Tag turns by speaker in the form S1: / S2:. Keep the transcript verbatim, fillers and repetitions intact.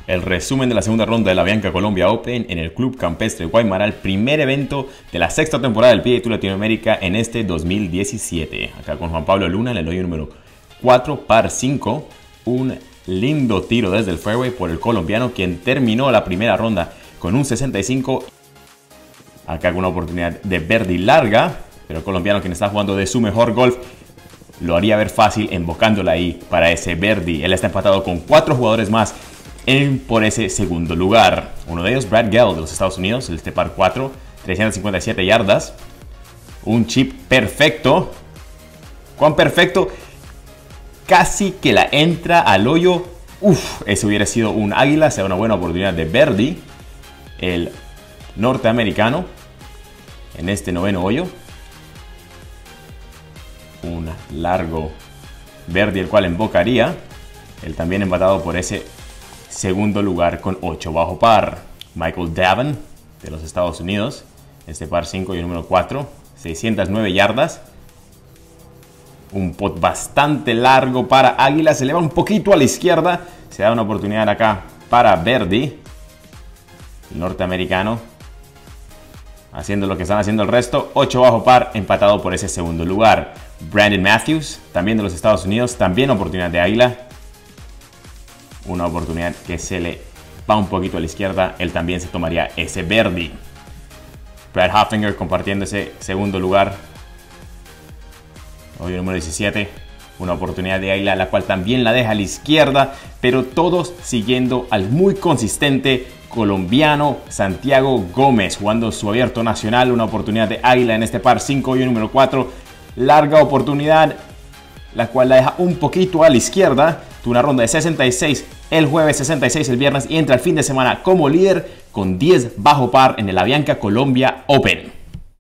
S1: El resumen de la segunda ronda de la Bianca Colombia Open en el Club Campestre Guaymaral, primer evento de la sexta temporada del P G A Tour Latinoamérica en este dos mil diecisiete. Acá con Juan Pablo Luna en el hoyo número cuatro, par cinco. Un lindo tiro desde el fairway por el colombiano, quien terminó la primera ronda con un sesenta y cinco. Acá con una oportunidad de birdie larga, pero el colombiano, quien está jugando de su mejor golf, lo haría ver fácil embocándola ahí para ese birdie. Él está empatado con cuatro jugadores más en, por ese segundo lugar. Uno de ellos, Brad Gell de los Estados Unidos, este par cuatro, trescientas cincuenta y siete yardas. Un chip perfecto. ¿Cuán perfecto? Casi que la entra al hoyo. Uf, ese hubiera sido un águila. Será una buena oportunidad de birdie. El norteamericano en este noveno hoyo. Un largo birdie, el cual embocaría. Él también empatado por ese segundo lugar con ocho bajo par. Michael Davin de los Estados Unidos, este par cinco y el número cuatro, seiscientas nueve yardas. Un pot bastante largo para águila, se eleva un poquito a la izquierda, se da una oportunidad acá para birdie. El norteamericano haciendo lo que están haciendo el resto, ocho bajo par, empatado por ese segundo lugar. Brandon Matthews, también de los Estados Unidos, también oportunidad de águila. Una oportunidad que se le va un poquito a la izquierda, él también se tomaría ese birdie. Brad Hoffinger compartiendo ese segundo lugar. Hoy número diecisiete, una oportunidad de águila, la cual también la deja a la izquierda, pero todos siguiendo al muy consistente colombiano Santiago Gómez, jugando su abierto nacional. Una oportunidad de águila en este par cinco y número cuatro, larga oportunidad, la cual la deja un poquito a la izquierda. Tuvo una ronda de sesenta y seis el jueves, sesenta y seis el viernes, y entra el fin de semana como líder con diez bajo par en el Avianca Colombia Open.